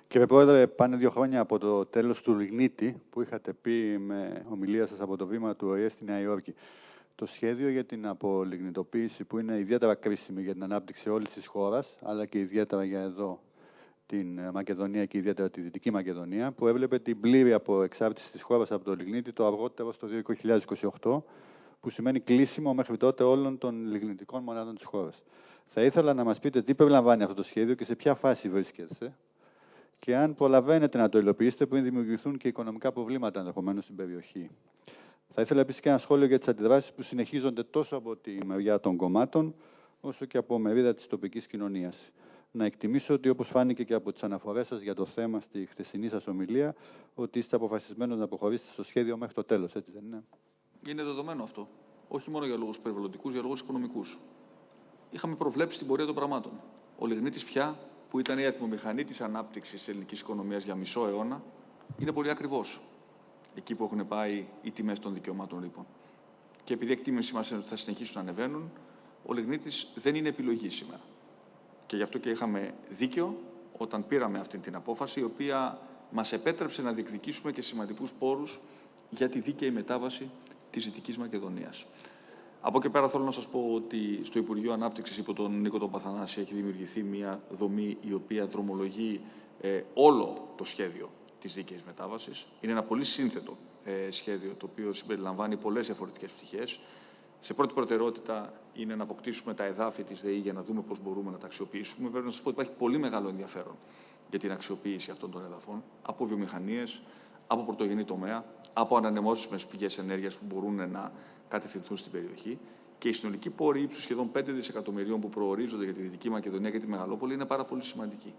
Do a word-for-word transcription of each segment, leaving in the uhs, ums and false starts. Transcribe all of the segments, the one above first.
Κύριε Πρόεδρε, πάνε δύο χρόνια από το τέλος του Λιγνίτη, που είχατε πει με ομιλία σας από το βήμα του ΟΗΕ στη Νέα Υόρκη. Το σχέδιο για την απολιγνητοποίηση, που είναι ιδιαίτερα κρίσιμη για την ανάπτυξη όλης της χώρας, αλλά και ιδιαίτερα για εδώ την Μακεδονία και ιδιαίτερα τη Δυτική Μακεδονία, που έβλεπε την πλήρη αποεξάρτηση της χώρας από το λιγνίτη το αργότερο στο δύο χιλιάδες είκοσι οκτώ, που σημαίνει κλείσιμο μέχρι τότε όλων των λιγνητικών μονάδων της χώρας. Θα ήθελα να μας πείτε τι περιλαμβάνει αυτό το σχέδιο και σε ποια φάση βρίσκεστε, και αν προλαβαίνετε να το υλοποιήσετε πριν δημιουργηθούν και οικονομικά προβλήματα ενδεχομένως στην περιοχή. Θα ήθελα επίσης και ένα σχόλιο για τις αντιδράσεις που συνεχίζονται τόσο από τη μεριά των κομμάτων, όσο και από μερίδα της τοπικής κοινωνίας. Να εκτιμήσω ότι, όπως φάνηκε και από τις αναφορές σας για το θέμα στη χθεσινή σας ομιλία, ότι είστε αποφασισμένος να προχωρήσετε στο σχέδιο μέχρι το τέλος, έτσι δεν είναι? Είναι δεδομένο αυτό. Όχι μόνο για λόγους περιβαλλοντικούς, για λόγους οικονομικούς. Είχαμε προβλέψει την πορεία των πραγμάτων. Ο λιγνίτης πια, που ήταν η ατμομηχανή της ανάπτυξης της ελληνικής οικονομίας για μισό αιώνα, είναι πολύ ακριβώς εκεί που έχουν πάει οι τιμές των δικαιωμάτων ρήπων. Και επειδή η εκτίμησή μας είναι ότι θα συνεχίσουν να ανεβαίνουν, ο λιγνίτης δεν είναι επιλογή σήμερα. Και γι' αυτό και είχαμε δίκιο όταν πήραμε αυτή την απόφαση, η οποία μας επέτρεψε να διεκδικήσουμε και σημαντικούς πόρους για τη δίκαιη μετάβαση της Δυτικής Μακεδονίας. Από εκεί πέρα θέλω να σας πω ότι στο Υπουργείο Ανάπτυξης υπό τον Νίκο τον Παθανάση έχει δημιουργηθεί μια δομή η οποία δρομολογεί ε, όλο το σχέδιο της δίκαιης μετάβασης. Είναι ένα πολύ σύνθετο ε, σχέδιο το οποίο συμπεριλαμβάνει πολλές διαφορετικές πτυχές. Σε πρώτη προτεραιότητα είναι να αποκτήσουμε τα εδάφη της ΔΕΗ για να δούμε πώς μπορούμε να τα αξιοποιήσουμε. Πρέπει να σας πω ότι υπάρχει πολύ μεγάλο ενδιαφέρον για την αξιοποίηση αυτών των εδαφών από βιομηχανίες, από πρωτογενή τομέα, από ανανεώσιμες πηγές ενέργειας που μπορούν να κατευθυνθούν στην περιοχή. Και η συνολική πόρη ύψους σχεδόν πέντε δισεκατομμυρίων που προορίζονται για τη Δυτική Μακεδονία και τη Μεγαλόπολη είναι πάρα πολύ σημαντική.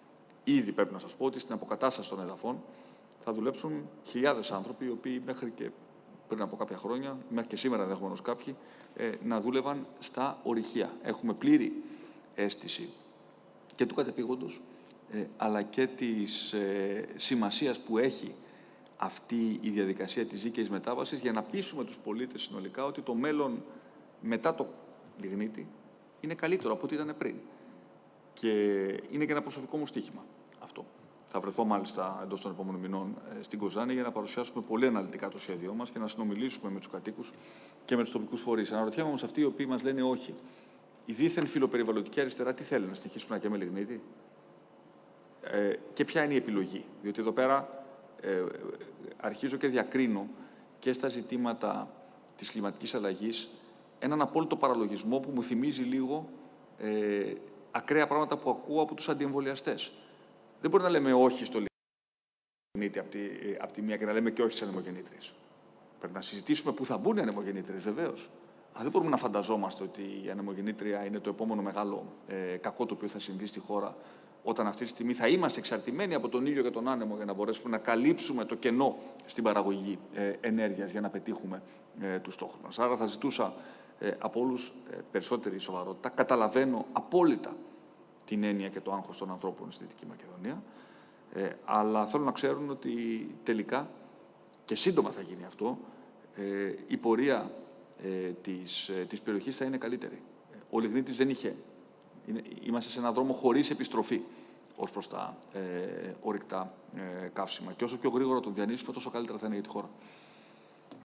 Ήδη πρέπει να σας πω ότι στην αποκατάσταση των εδαφών θα δουλέψουν χιλιάδες άνθρωποι, οι οποίοι μέχρι και πριν από κάποια χρόνια, μέχρι και σήμερα ενδεχομένως κάποιοι, ε, να δούλευαν στα ορυχεία. Έχουμε πλήρη αίσθηση και του κατεπήγοντος, ε, αλλά και της ε, σημασίας που έχει αυτή η διαδικασία της δίκαιης μετάβασης για να πείσουμε τους πολίτες συνολικά ότι το μέλλον μετά το λιγνίτη είναι καλύτερο από ό,τι ήταν πριν. Και είναι και ένα προσωπικό μου στοίχημα αυτό. Θα βρεθώ μάλιστα εντός των επόμενων μηνών στην Κοζάνη για να παρουσιάσουμε πολύ αναλυτικά το σχέδιό μας και να συνομιλήσουμε με τους κατοίκους και με τους τοπικούς φορείς. Αναρωτιέμαι όμως αυτοί οι οποίοι μας λένε όχι. Η δίθεν φιλοπεριβαλλοντική αριστερά τι θέλει, να συνεχίσουμε να καίμε λιγνίτη? Ε, και ποια είναι η επιλογή? Διότι εδώ πέρα ε, αρχίζω και διακρίνω και στα ζητήματα της κλιματικής αλλαγής έναν απόλυτο παραλογισμό που μου θυμίζει λίγο ε, ακραία πράγματα που ακούω από τους αντιεμβολιαστές. Δεν μπορεί να λέμε όχι στο λιγνίτη από τη, από τη μία και να λέμε και όχι στις ανεμογεννήτριες. Πρέπει να συζητήσουμε πού θα μπουν οι ανεμογεννήτριες, βεβαίως. Αλλά δεν μπορούμε να φανταζόμαστε ότι η ανεμογεννήτρια είναι το επόμενο μεγάλο ε, κακό το οποίο θα συμβεί στη χώρα, όταν αυτή τη στιγμή θα είμαστε εξαρτημένοι από τον ήλιο και τον άνεμο για να μπορέσουμε να καλύψουμε το κενό στην παραγωγή ε, ενέργειας για να πετύχουμε ε, τους στόχους μας. Άρα θα ζητούσα ε, από όλους ε, περισσότερη σοβαρότητα. Καταλαβαίνω απόλυτα την έννοια και το άγχος των ανθρώπων στη Δυτική Μακεδονία, ε, αλλά θέλω να ξέρουν ότι τελικά και σύντομα θα γίνει αυτό, ε, η πορεία ε, της, ε, της περιοχής θα είναι καλύτερη. Ο λιγνίτης δεν είχε. Είναι, είμαστε σε έναν δρόμο χωρίς επιστροφή ως προς τα ε, ορυκτά ε, καύσιμα. Και όσο πιο γρήγορα τον διανύσουμε, τόσο καλύτερα θα είναι για τη χώρα.